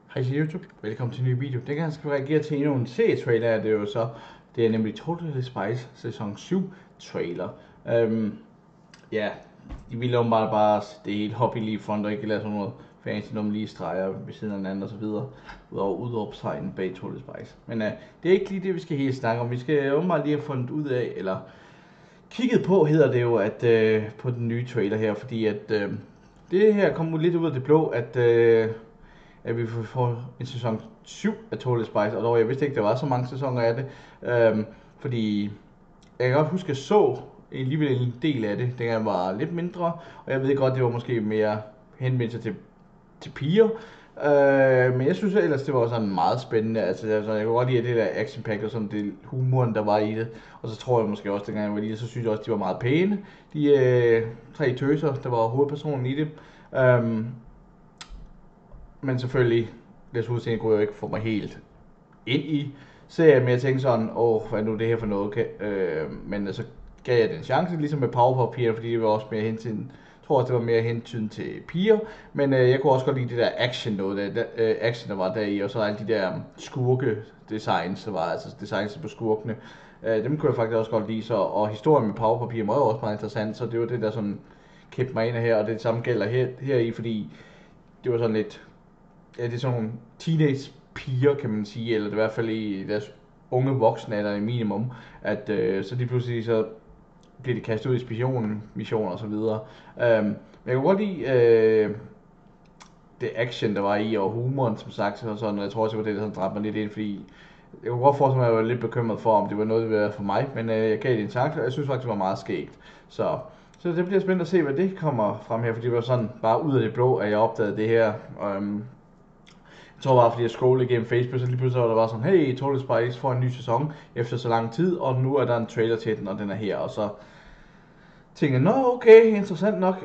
Hej til YouTube, velkommen til en ny video. Den gang skal vi reagere til endnu en serietrailer, det er jo så, det er nemlig Totally Spies sæson 7 trailer. Ja, de ville bare det hele hoppe i lige front og ikke lade sådan noget fancy, når man lige streger ved siden af hinanden og så videre, udover udråbstegnen bag Totally Spies. Men det er ikke lige det, vi skal helt snakke om. Vi skal åbenbart lige have fundet ud af, eller kigget på, hedder det jo, at på den nye trailer her, fordi at det her kommer lidt ud af det blå, at vi får en sæson 7 af Totally Spies, og dog jeg vidste ikke, der var så mange sæsoner af det, fordi jeg kan godt huske, at jeg så alligevel en del af det, dengang jeg var lidt mindre, og jeg ved godt, det var måske mere henvendt til piger, men jeg synes ellers, det var sådan meget spændende. Altså, jeg kunne godt lide det der action pack og sådan det humoren, der var i det. Og så tror jeg måske også, dengang jeg var lille, så synes jeg også, de var meget pæne. De tre tøser, der var hovedpersonen i det. Men selvfølgelig, deres udseende kunne jeg jo ikke få mig helt ind i serien, men jeg tænkte sådan, hvad er nu det her for noget? Men så gav jeg den chance, ligesom med Powerpuff-pigerne, fordi det var også mere hensyn, jeg tror også, det var mere hensyn til piger, men jeg kunne også godt lide det der action noget, action der var der i, og så alle de der skurke designs, der var, altså designs på skurkene, dem kunne jeg faktisk også godt lide, og historien med Powerpuff-piger var jo også meget interessant, så det var det der sådan kæmpede mig ind her, og det samme gælder her i, fordi det var sådan lidt, ja, det er sådan nogle teenage piger, kan man sige, eller i hvert fald i deres unge voksne alder i minimum, at så de pludselig så bliver de kastet ud i missioner og så videre. Men jeg kunne godt lide det action, der var i, og humoren, som sagt, og sådan, og jeg tror også, det var det, der sådan dræbte mig lidt ind, fordi jeg kunne godt forestille mig, at jeg var lidt bekymret for, om det var noget, det ville være for mig, men jeg gav det en chance, og jeg synes faktisk, det var meget skægt. Så det bliver spændende at se, hvad det kommer frem her, fordi det var sådan bare ud af det blå, at jeg opdagede det her. Jeg tror bare, fordi jeg scrollede igennem Facebook, så lige pludselig var der bare sådan, hey, Totally Spies får en ny sæson efter så lang tid, og nu er der en trailer til den, og den er her, og så tænkte jeg, nå okay, interessant nok.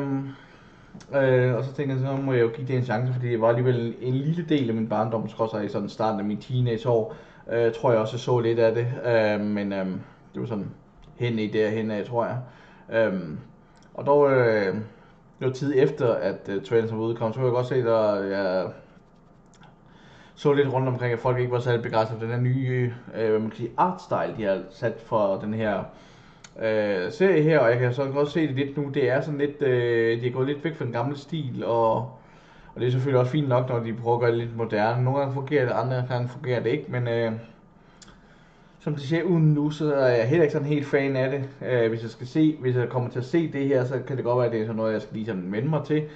Og så tænkte jeg, så må jeg jo give det en chance, fordi det var alligevel en lille del af min barndom, også i sådan starten af min teenageår, tror jeg også, jeg så lidt af det, men det var sådan hen i derhen af, tror jeg. Og dog, det var tid efter, at traileren som udkom, så kunne jeg godt se, at jeg så lidt rundt omkring, at folk ikke var særlig begejstrede for den her nye man kan sige, artstyle, de har sat for den her serie her, og jeg kan så godt se det lidt nu, det er sådan lidt, de er gået lidt væk fra den gamle stil, og det er selvfølgelig også fint nok, når de prøver at gøre det lidt moderne. Nogle gange fungerer det, andre gange fungerer det ikke, men som det ser ud nu, så er jeg heller ikke sådan helt fan af det. Hvis jeg kommer til at se det her, så kan det godt være, at det er sådan noget, jeg skal lige sådan vende mig til.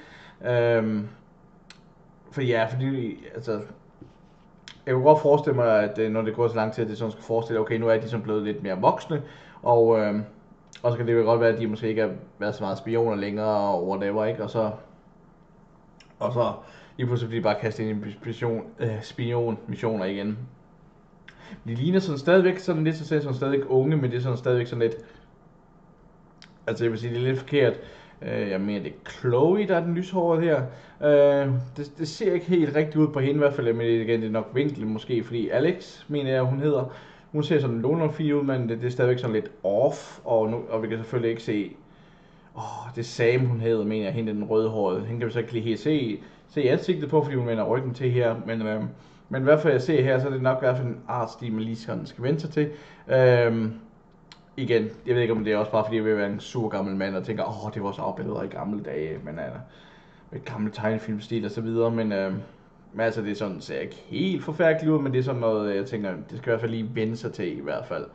Fordi altså, jeg kunne godt forestille mig, at når det går så lang tid, at det sådan skal forestille, okay, nu er de sådan blevet lidt mere voksne, og så kan det jo godt være, at de måske ikke har været så meget spioner længere, og whatever, ikke? Og så lige pludselig bliver de bare kastet ind i spion-missioner igen. De ligner sådan stadigvæk sådan lidt, så ser sådan stadigvæk unge, men det er sådan stadigvæk sådan lidt, altså jeg vil sige, det er lidt forkert. Jeg mener, det er Chloe, der er den lyshårede her. Det ser ikke helt rigtigt ud på hende i hvert fald, men igen, det er nok vinklen måske, fordi Alex, mener jeg, hun hedder. Hun ser sådan nogenlunde ud, men det er stadigvæk sådan lidt off, og vi kan selvfølgelig ikke se, det er Sam, hun hedder, mener jeg, hende den rødhårede. Hende kan vi så ikke lige helt se ansigtet på, fordi hun vender ryggen til her, men i hvert fald jeg ser her, så er det nok i hvert fald en artstil, man lige skal vente sig til. Igen, jeg ved ikke om det er også bare fordi jeg vil være en sur gammel mand og tænker, det var så opbilleder i gamle dage, men med gamle tegnefilmstil og så videre, men altså det er sådan, ser ikke helt forfærdeligt ud, men det er sådan noget, jeg tænker, det skal i hvert fald lige vende sig til i hvert fald.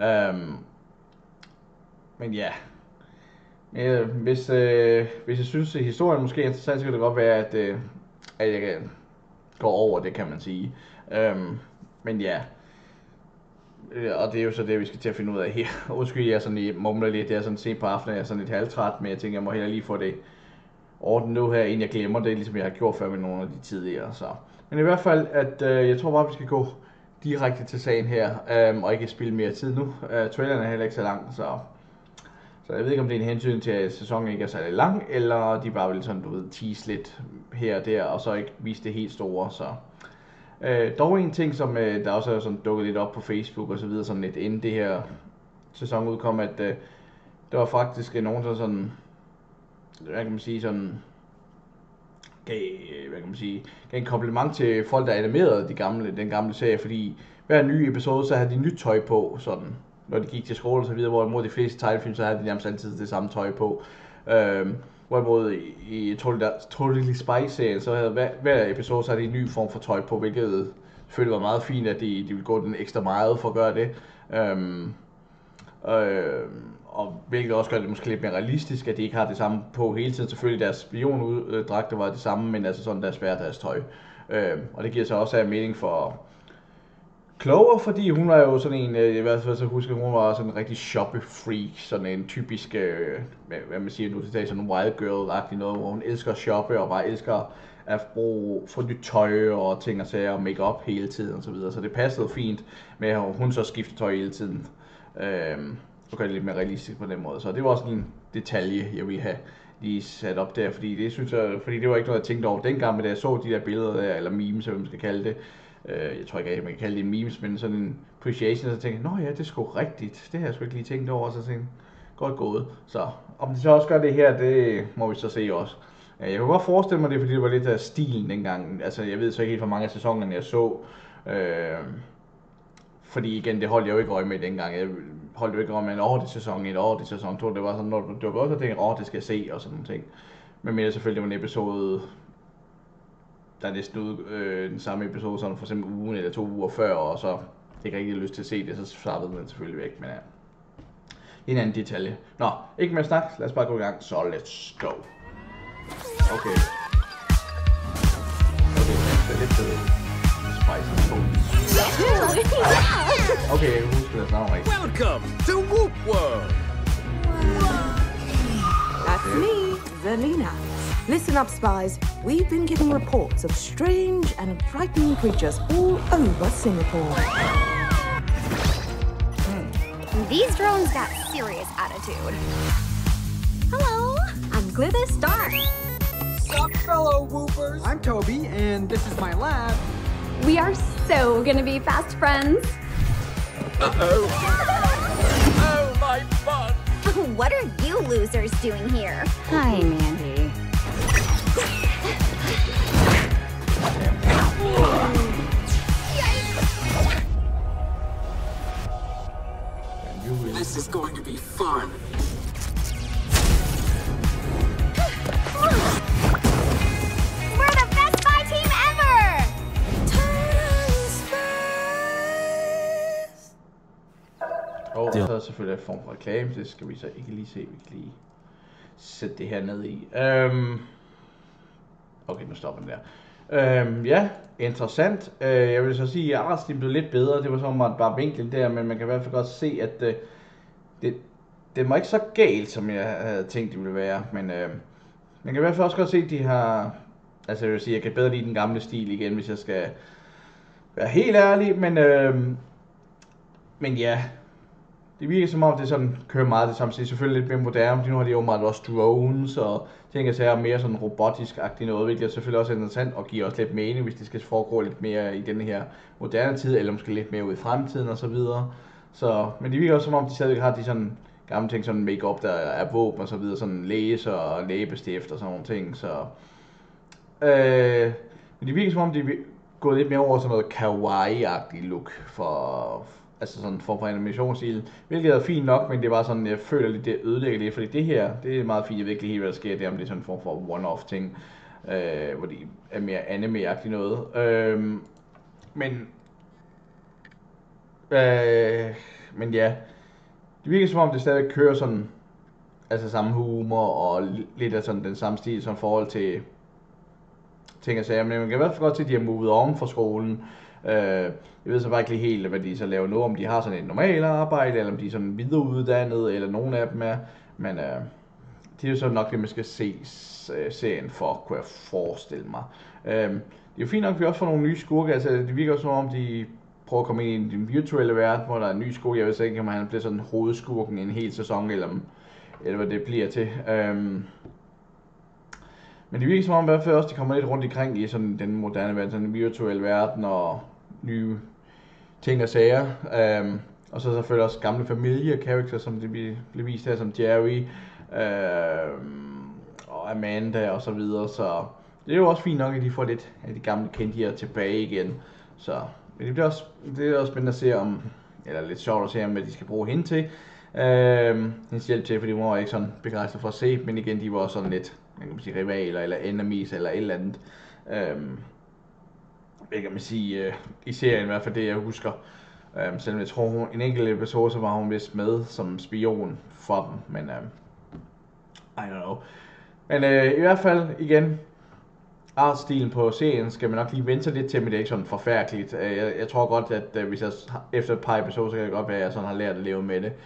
Men ja, hvis jeg synes, at historien måske er interessant, så kan det godt være, at jeg kan gå over det, kan man sige. Men ja, og det er jo så det, vi skal til at finde ud af her. Undskyld, jeg er sådan lige mumler lidt, det er sådan sent på aftenen, jeg er sådan lidt halvtræt, men jeg tænker, jeg må heller lige få det ordnet nu her, inden jeg glemmer det, ligesom jeg har gjort før med nogle af de tidligere. Så. Men i hvert fald, at jeg tror bare, vi skal gå direkte til sagen her, og ikke spille mere tid nu. Traileren er heller ikke så lang, så jeg ved ikke, om det er en hensyn til, at sæsonen ikke er særlig lang, eller de bare vil sådan, tease lidt her og der, og så ikke vise det helt store, så. Dog en ting, som der også er sådan dukket lidt op på Facebook og så videre, sådan lidt inden det her sæson udkom, at der var faktisk nogen, der sådan, hvad kan man sige, sådan hvad kan man sige, gav en kompliment til folk, der animerede den gamle serie, fordi hver ny episode, så havde de nyt tøj på, sådan, når de gik til skole og så videre, hvorimod de fleste tegnefilm, så havde de nærmest altid det samme tøj på. Hvorimod i Totally Spies-serien, så havde hver episode, så havde de en ny form for tøj på, hvilket selvfølgelig var meget fint, at de ville gå den ekstra meget for at gøre det. Og hvilket også gør det måske lidt mere realistisk, at de ikke har det samme på hele tiden. Selvfølgelig deres spiondragter var det samme, men altså sådan deres hverdagstøj. Og det giver så også af mening for Clover, fordi hun var jo sådan en, i hvert fald så husker hun var sådan en rigtig shoppe-freak, sådan en typisk, hvad man siger nu, sådan en wild girl-agtig noget, hvor hun elsker at shoppe og bare elsker at få nyt tøj og ting og sager og make-up hele tiden og så videre. Så det passede fint med, at hun så skifter tøj hele tiden. Så gør det lidt mere realistisk på den måde. Så det var også en detalje, jeg ville have lige sat op der, fordi det synes jeg, fordi det var ikke noget, jeg tænkte over dengang, da jeg så de der billeder der, eller memes, eller hvad man skal kalde det. Jeg tror ikke, at man kan kalde det memes, men sådan en appreciation, så tænkte jeg, nå ja, det er sgu rigtigt. Det har jeg sgu ikke lige tænkt over, så tænkte godt gået. Så om det så også gør det her, det må vi så se også. Jeg kunne godt forestille mig det, fordi det var lidt af stilen dengang. Altså, jeg ved så ikke helt, hvor mange af sæsonerne jeg så. Fordi igen, det holdt jeg jo ikke øje med dengang. Jeg holdt jo ikke øje med, det er sæson 1, det er sæson 2. Det var sådan, når du dukker også og tænker, det skal jeg se, og sådan nogle ting. Men mere selvfølgelig, det var en episode, der er næsten ud den samme episode, sådan for eksempel ugen eller 2 uger før, og så ikke rigtig lyst til at se det, så startede den selvfølgelig væk. Men ja, en anden detalje. Nå, ikke mere snak, lad os bare gå i gang, så let's go. Okay. Det er lidt til spicy food. Okay, jeg husker det snart rigtigt. Welcome to Whoop World! That's me, Zelina. Listen up, spies. We've been getting reports of strange and frightening creatures all over Singapore. These drones got serious attitude. Hello, I'm Glither Star. Sup, fellow Whoopers? I'm Toby, and this is my lab. We are so gonna be fast friends. Uh-oh. Oh, my butt! What are you losers doing here? Hi, Mandy. This is going to be fun. We're the best spy team ever! Og så er der selvfølgelig en form for reklame, det skal vi så ikke lige se, vi kan lige sætte det her ned i. Okay, nu stopper den der. Ja, interessant. Jeg vil så sige, at artstilen blev lidt bedre, det var som at bare vinklen der, men man kan i hvert fald godt se, at det var ikke så galt, som jeg havde tænkt, det ville være, men man kan i hvert fald også godt se, at de har, altså jeg vil sige, jeg kan bedre lide den gamle stil igen, hvis jeg skal være helt ærlig, men ja, det virker som om, det sådan kører meget det samme. Det er selvfølgelig lidt mere moderne, nu har de jo meget også drones og ting og sager mere sådan robotisk-agtigt noget, hvilket er selvfølgelig også interessant og giver også lidt mening, hvis det skal foregå lidt mere i denne her moderne tid, eller måske lidt mere ud i fremtiden og så videre. Så, men det virker også som om, de stadig har de sådan gamle ting, sådan make-up, der er våben og så videre, sådan laser og læbestift og sådan nogle ting, så men det virker som om, de er gået lidt mere over sådan noget kawaii-agtigt look for altså sådan en form for animationsstil, hvilket er fint nok, men det var sådan, jeg føler lidt, det ødelægger lidt, fordi det her, det er meget fint, jeg ved ikke helt, hvad der sker der, om det er sådan en form for one-off ting, hvor det er mere anime-agtigt noget, men ja, det virker som om, det stadig kører sådan, altså samme humor, og lidt af sådan den samme stil, som forhold til ting og sager, men man kan i hvert fald godt se, at de har movet oven for skolen. Jeg ved så bare ikke lige helt, hvad de så laver nu, om de har sådan et normalt arbejde, eller om de er sådan videreuddannet, eller nogen af dem er, men det er jo så nok det, man skal se serien for, kunne jeg forestille mig. Det er jo fint nok, at vi også får nogle nye skurke, altså det virker også som om, de prøver at komme ind i den virtuelle verden, hvor der er en ny skurke. Jeg ved ikke, om han bliver sådan hovedskurken i en hel sæson, eller hvad det bliver til. Men det virker som om, i hvert fald også, de kommer lidt rundt omkring i sådan den moderne verden, sådan en virtuel verden, og nye ting og sager. Og så selvfølgelig også gamle familie-character, som det blev vist her, som Jerry, og Amanda og så videre. Så det er jo også fint nok, at de får lidt af de gamle kendte tilbage igen. Så men det er også spændende at se om, eller lidt sjovt at se om, hvad de skal bruge hende til. Hendes hjælp til, fordi hun var ikke sådan begejstret for at se, men igen, de var også sådan lidt, man kan sige, rivaler eller enemies eller et eller andet. Det kan man sige, i serien i hvert fald det, jeg husker. Selvom jeg tror, en enkelt episode, så var hun vist med som spion for dem, men I don't know. Men i hvert fald igen, artstilen på serien skal man nok lige vente sig lidt til, men det er ikke sådan forfærdeligt. Jeg tror godt, at hvis jeg efter et par episoder, så kan det godt være, at jeg sådan har lært at leve med det.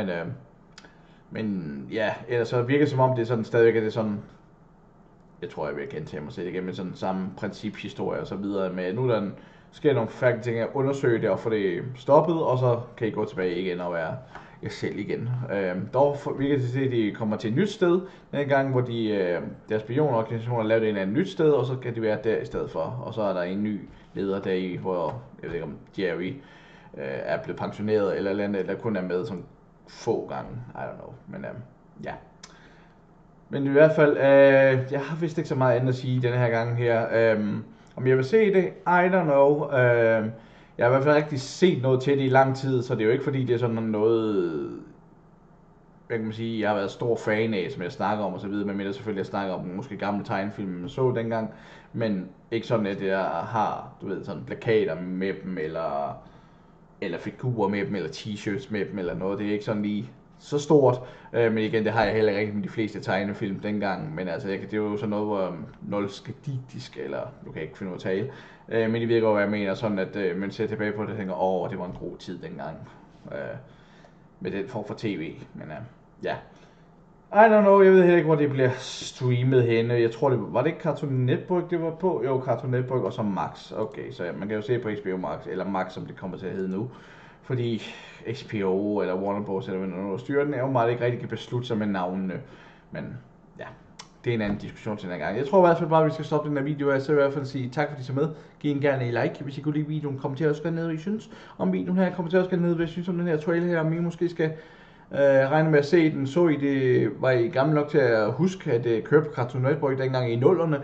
Men ja, ellers så virker det som om, det er sådan stadigvæk, at det er sådan, jeg tror, jeg vil gentage mig selv igen med sådan samme principhistorie og så videre. Men nu der sker nogle forfærdelige ting, at undersøge det og få det stoppet, og så kan I gå tilbage igen og være jer selv igen. Dog virker det til, at de kommer til et nyt sted, den gang, hvor deres spionorganisation har lavet det i et nyt sted, og så kan de være der i stedet for. Og så er der en ny leder der i, hvor, jeg ved ikke om Jerry er blevet pensioneret eller andet, eller kun er med sådan få gange, I don't know, men ja. Men i hvert fald, jeg har vist ikke så meget andet at sige denne her gang her. Om jeg vil se det, I don't know. Jeg har i hvert fald rigtig set noget til det i lang tid, så det er jo ikke fordi, det er sådan noget, hvad kan man sige, jeg har været stor fan af, som jeg snakker om og så videre, men selvfølgelig jeg snakker om måske gamle tegnefilm, man så dengang, men ikke sådan, at jeg har, du ved, sådan plakater med dem, eller figurer med dem, eller t-shirts med dem, eller noget. Det er ikke sådan lige så stort, men igen, det har jeg heller ikke med de fleste tegnefilm dengang, men altså, det er jo sådan noget, hvor nostalgisk, eller nu kan jeg ikke finde ud af at tale, men I ved godt, hvad jeg mener, sådan at man ser tilbage på det og tænker, det var en god tid dengang, med den form for tv, men ja. I don't know, jeg ved heller ikke, hvor det bliver streamet henne. Jeg tror, var det ikke Cartoon Network, det var på? Jo, Cartoon Network og så Max. Okay, så ja, man kan jo se på HBO Max, eller Max, som det kommer til at hedde nu. Fordi HBO eller Warner Bros. Eller noget styrer den, er jo meget ikke rigtig kan beslutte sig med navnene. Men ja, det er en anden diskussion til den gang. Jeg tror i hvert fald bare, at vi skal stoppe den her video. Jeg så i hvert fald sige tak, fordi I så med. Giv en gerne en like, hvis I kunne lide videoen. Kommenter også gerne ned, hvad I synes om videoen her. Kommenter også gerne ned, hvad I synes om den her trailer her. Om I måske skal regne med at se den. Så I det, var I gammel nok til at huske, at det kørte på Cartoon Network dengang i 0'erne.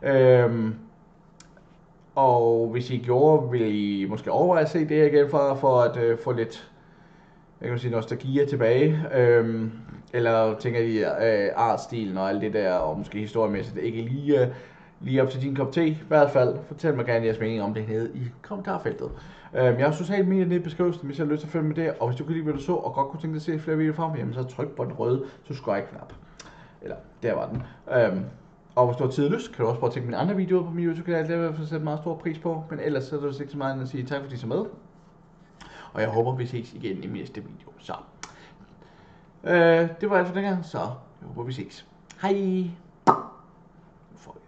Og hvis I gjorde, ville I måske overveje at se det her igen for at få lidt, jeg kan sige, nostalgia tilbage. Eller tænker I artstilen og alt det der, og måske historiemæssigt ikke lige op til din kop te. I hvert fald, fortæl mig gerne jeres mening om det nede i kommentarfeltet. Jeg har socialt medier nede i beskrivelsen, hvis jeg har lyst til at følge med det. Og hvis du kan lide, hvad du så, og godt kunne tænke dig at se flere videoer fra mig, så tryk på den røde subscribe-knap. Eller, der var den. Og hvis du har tid og lyst, kan du også prøve at tænke mine andre videoer på min YouTube-kanal. Det vil jeg i hvert fald sætte meget stor pris på. Men ellers så er det ikke så meget end at sige tak, fordi I så med. Og jeg håber, vi ses igen i min næste video. Så det var alt for den gang, så jeg håber, vi ses. Hej!